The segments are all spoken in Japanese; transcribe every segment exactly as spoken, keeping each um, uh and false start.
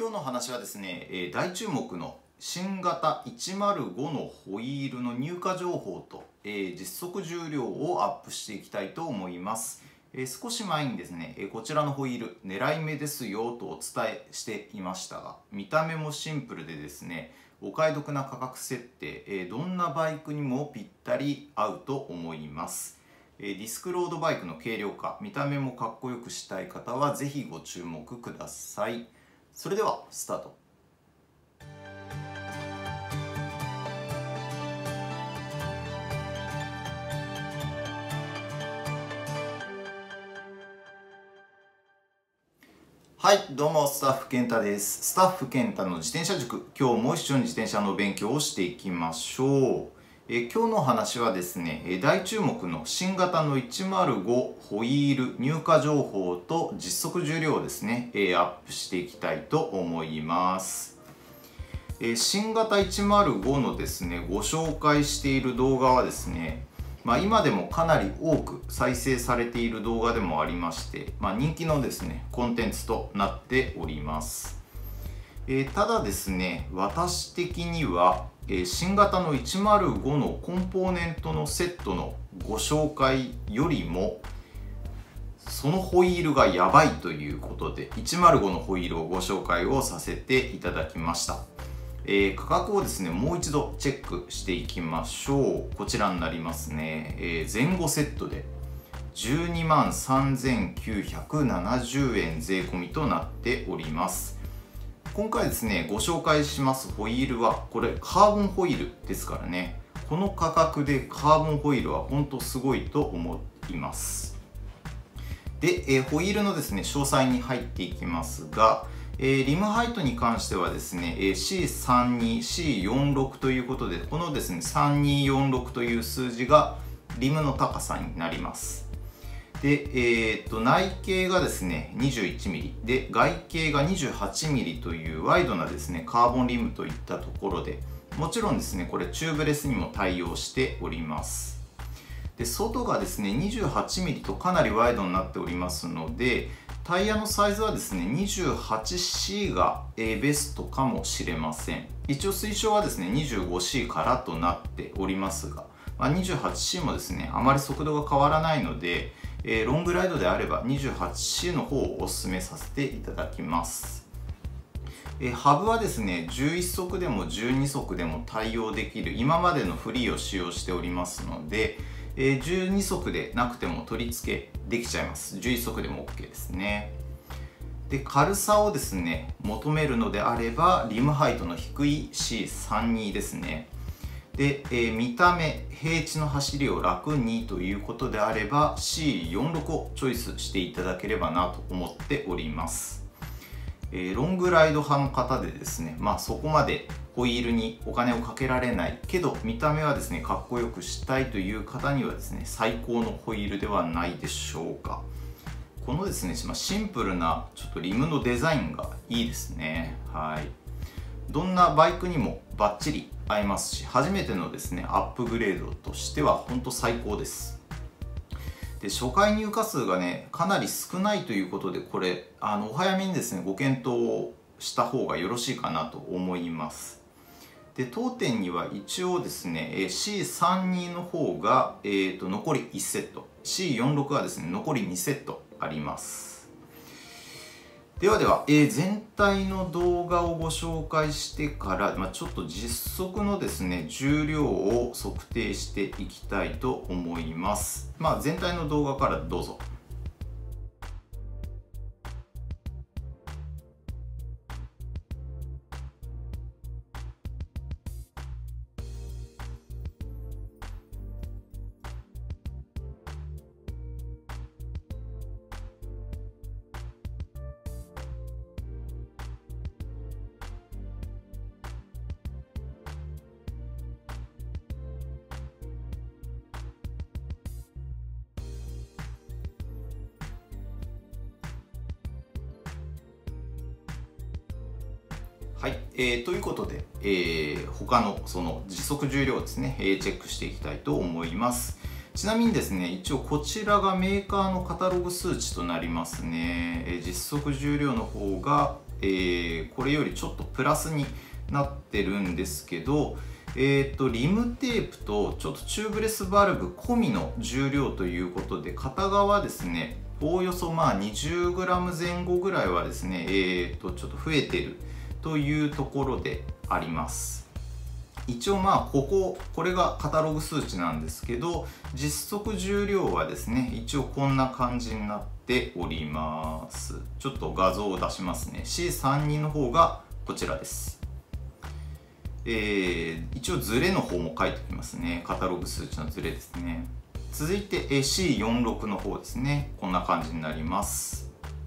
今日の話はですね、えー大注目の新型いちまるごのホイールの入荷情報と、えー実測重量をアップしていきたいと思います。えー少し前にですね、えーこちらのホイール狙い目ですよとお伝えしていましたが、見た目もシンプルでですね、お買い得な価格設定、えーどんなバイクにもぴったり合うと思います。えーディスクロードバイクの軽量化、見た目もかっこよくしたい方はぜひご注目ください。それではスタート。はい、どうもスタッフ健太です。スタッフ健太の自転車塾、今日も一緒に自転車の勉強をしていきましょう。え今日の話はですね、え大注目の新型のいちまるごホイール入荷情報と実測重量をですね、えアップしていきたいと思います。え新型いちまるごのですね、ご紹介している動画はですね、まあ、今でもかなり多く再生されている動画でもありまして、まあ、人気のですねコンテンツとなっております。えー、ただですね、私的には、えー、新型のいちまるごのコンポーネントのセットのご紹介よりもそのホイールがやばいということでいちまるごのホイールをご紹介をさせていただきました。えー、価格をですねもう一度チェックしていきましょう。こちらになりますね。えー、前後セットでじゅうにまんさんぜんきゅうひゃくななじゅうえん税込みとなっております。今回ですねご紹介しますホイールはこれカーボンホイールですからね、この価格でカーボンホイールは本当すごいと思います。で、えー、ホイールのですね詳細に入っていきますが、えー、リムハイトに関してはですね シーさんじゅうに、シーよんじゅうろく ということで、このですねさんにーよんろくという数字がリムの高さになります。で、えー、と内径がですね にじゅういちミリ で外径が にじゅうはちミリ というワイドなですねカーボンリムといったところで、もちろんですねこれチューブレスにも対応しております。で外がですね にじゅうはちミリ とかなりワイドになっておりますので、タイヤのサイズはですね にじゅうはちシー がベストかもしれません。一応推奨はですね にじゅうごシー からとなっておりますが、まあ、にじゅうはちシー もですねあまり速度が変わらないので、えー、ロングライドであれば にじゅうはちシー の方をお勧めさせていただきます。えー、ハブはですねじゅういっそくでもじゅうにそくでも対応できる今までのフリーを使用しておりますので、えー、じゅうにそくでなくても取り付けできちゃいます。じゅういっそくでも OK ですね。で軽さをですね求めるのであればリムハイトの低い シーさんじゅうに ですね。で、えー、見た目平地の走りを楽にということであれば シーよんじゅうろく をチョイスしていただければなと思っております。えー、ロングライド派の方でですね、まあそこまでホイールにお金をかけられないけど見た目はですねかっこよくしたいという方にはですね最高のホイールではないでしょうか。このですねシンプルなちょっとリムのデザインがいいですね。はい、どんなバイクにもバッチリ合いますし、初めてのですねアップグレードとしては本当最高です。で初回入荷数がねかなり少ないということで、これあのお早めにですねご検討をした方がよろしいかなと思います。で当店には一応ですね シーさんじゅうに の方が、えー、と残りいちセット、 シーよんじゅうろく はですね残りにセットあります。ではでは、えー、全体の動画をご紹介してから、まあ、ちょっと実測のですね重量を測定していきたいと思います。まあ、全体の動画からどうぞ。はい、えー、ということで、えー、他のその実測重量をですね、えー、チェックしていきたいと思います。ちなみにですね、一応こちらがメーカーのカタログ数値となりますね。えー、実測重量の方がえー、これよりちょっとプラスになってるんですけど、えー、とリムテープとちょっとチューブレスバルブ込みの重量ということで、片側ですねおおよそまあ にじゅうグラム 前後ぐらいはですね、えー、とちょっと増えてるというところであります。一応まあこここれがカタログ数値なんですけど、実測重量はですね一応こんな感じになっております。ちょっと画像を出しますね。 シーさんじゅうに の方がこちらです。えー、一応ズレの方も書いておきますね。カタログ数値のズレですね。続いて シーよんじゅうろく の方ですね。こんな感じになります。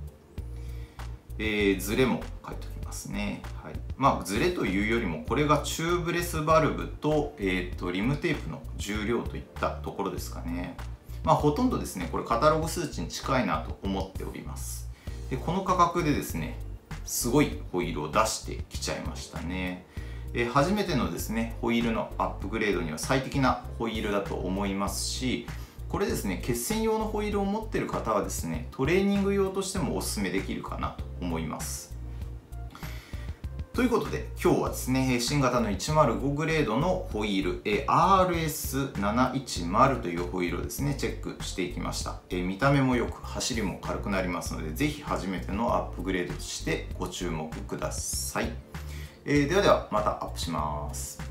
えー、ズレも書いておきますね。はい、まあズレというよりもこれがチューブレスバルブと、えー、とリムテープの重量といったところですかね。まあほとんどですねこれカタログ数値に近いなと思っております。でこの価格でですねすごいホイールを出してきちゃいましたね。えー、初めてのですねホイールのアップグレードには最適なホイールだと思いますし、これですね決戦用のホイールを持っている方はですねトレーニング用としてもおすすめできるかなと思います。ということで今日はですね新型のいちまるごグレードのホイール アールエスななひゃくじゅう というホイールをですねチェックしていきました。見た目もよく走りも軽くなりますので、ぜひ初めてのアップグレードとしてご注目ください。えー、ではではまたアップします。